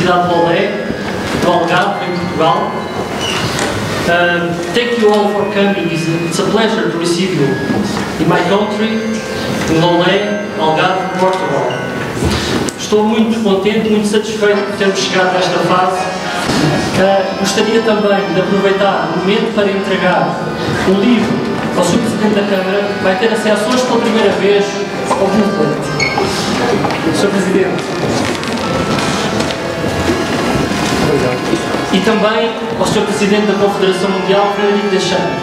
cidade de Lolé, do Algarve, em Portugal. Thank you all for coming. It's a pleasure to receive you in my country, in Lolé, Algarve, Portugal. Estou muito contente, muito satisfeito por termos chegado a esta fase. Gostaria também de aproveitar o momento para entregar um livro ao Sr. Presidente da Câmara, que vai ter acesso hoje pela primeira vez ao booklet. Sr. Presidente. E também ao Sr. Presidente da Confederação Mundial, Frederico Deschamps.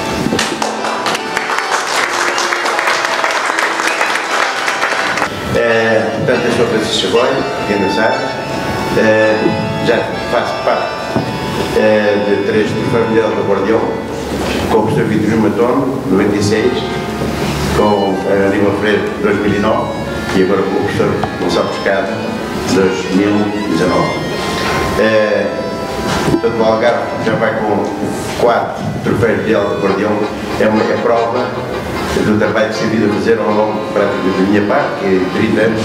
Portanto, eu sou Francisco Chagoia, quem não sabe, já faço parte de 3 troféus mundiais do acordeão, com o professor Vitorino Matono, 96, com Aníbal Freire, 2009, e agora com o professor Gonçalo Pescada, 2019. Portanto, o Algarve já vai com 4 troféus mundiais do acordeão, é prova do trabalho que se havia de fazer ao longo praticamente da minha parte, que é 30 anos,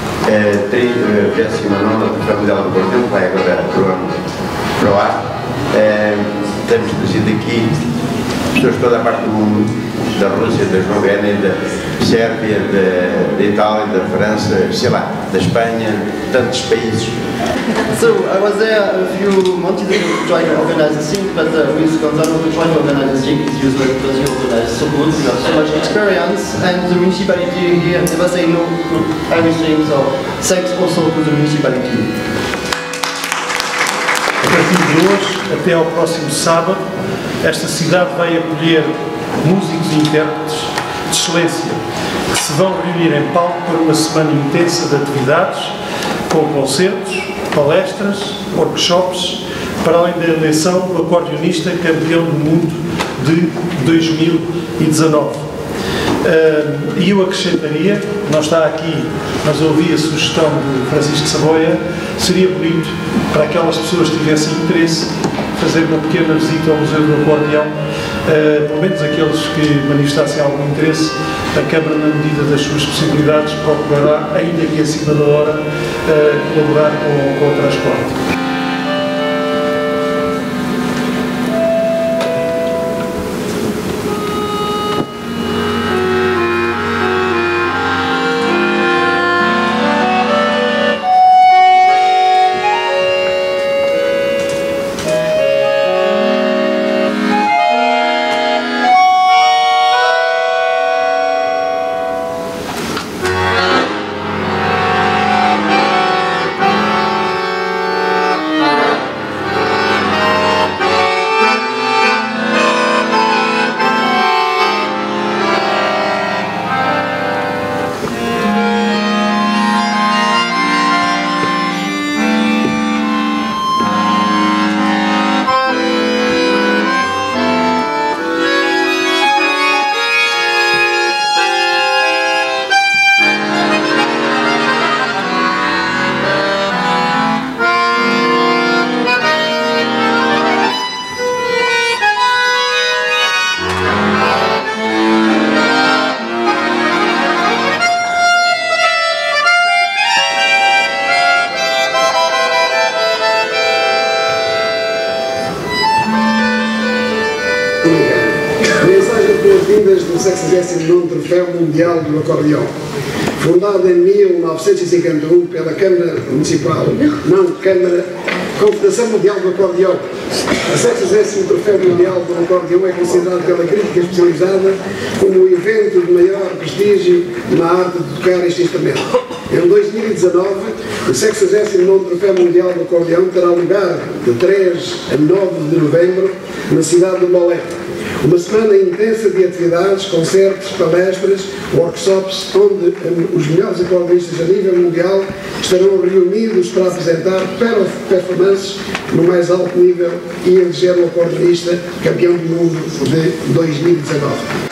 39ª Troféu Mundial do Acordeão, que vai agora para o ar. Temos trazido aqui pessoas de toda a parte do mundo, da Rússia, da Eslovénia, da Sérvia, da Itália, da França, sei lá, da Espanha, tantos países. So, I was there a few months ago trying to organize a thing, but with Gonzalo we try to organize a thing, it's usual because you organize so good, you have so much experience, and the municipality here never say no to everything, so thanks also to the municipality. A partir de hoje, até ao próximo sábado, esta cidade vai acolher músicos e intérpretes de excelência, que se vão reunir em palco para uma semana intensa de atividades, com concertos, palestras, workshops, para além da eleição do acordeonista campeão do mundo de 2019. E eu acrescentaria, não está aqui, mas ouvi a sugestão do Francisco Chagoia, seria bonito para aquelas pessoas que tivessem interesse fazer uma pequena visita ao Museu do Acordeão, pelo menos aqueles que manifestassem algum interesse. A Câmara, na medida das suas possibilidades, procurará, ainda que acima da hora, colaborar com o transporte. Mensagem de boas-vindas do 69º Troféu Mundial do Acordeão. Fundado em 1951 pela Câmara Municipal, Confederação Mundial do Acordeão. O 60º Troféu Mundial do Acordeão é considerado pela crítica especializada como o evento de maior prestígio na arte de tocar este instrumento. Em 2019, o 69º Troféu Mundial do Acordeão terá lugar de 3 a 9 de novembro na cidade de Lolé. Uma semana intensa de atividades, concertos, palestras, workshops, onde os melhores acordeonistas a nível mundial estarão reunidos para apresentar performances no mais alto nível e eleger o acordeonista campeão do mundo de 2019.